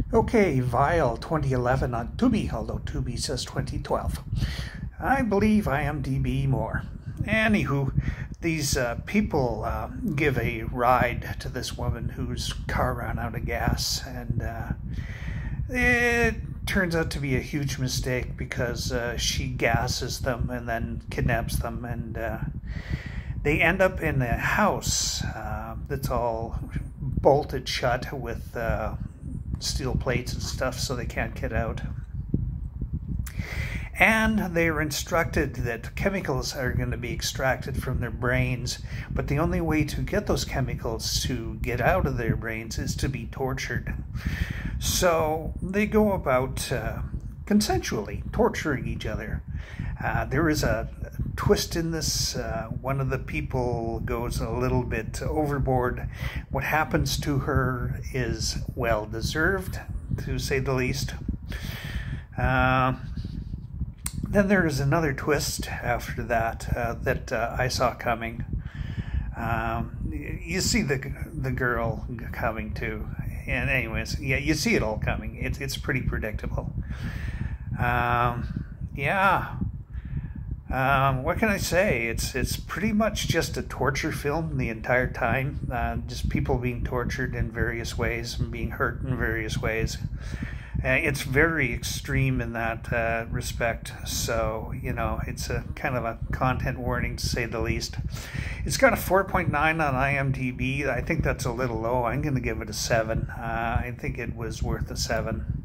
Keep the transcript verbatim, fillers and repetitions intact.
Okay, Vile twenty eleven on Tubi, although Tubi says twenty twelve. I believe IMDb more. Anywho, these uh, people uh, give a ride to this woman whose car ran out of gas, and uh, it turns out to be a huge mistake because uh, she gasses them and then kidnaps them, and uh, they end up in a house uh, that's all bolted shut with uh, steel plates and stuff so they can't get out. And they're instructed that chemicals are going to be extracted from their brains, but the only way to get those chemicals to get out of their brains is to be tortured. So they go about uh, consensually torturing each other. Uh, there is a twist in this. Uh, one of the people goes a little bit overboard. What happens to her is well deserved, to say the least. Uh, then there is another twist after that uh, that uh, I saw coming. Um, you see the the girl coming too, and anyways, yeah, you see it all coming. It's it's pretty predictable. Um, yeah. Um, what can I say? It's it's pretty much just a torture film the entire time. Uh, just people being tortured in various ways and being hurt in various ways. Uh, it's very extreme in that uh, respect. So, you know, it's a kind of a content warning to say the least. It's got a four point nine on IMDb. I think that's a little low. I'm going to give it a seven. Uh, I think it was worth a seven.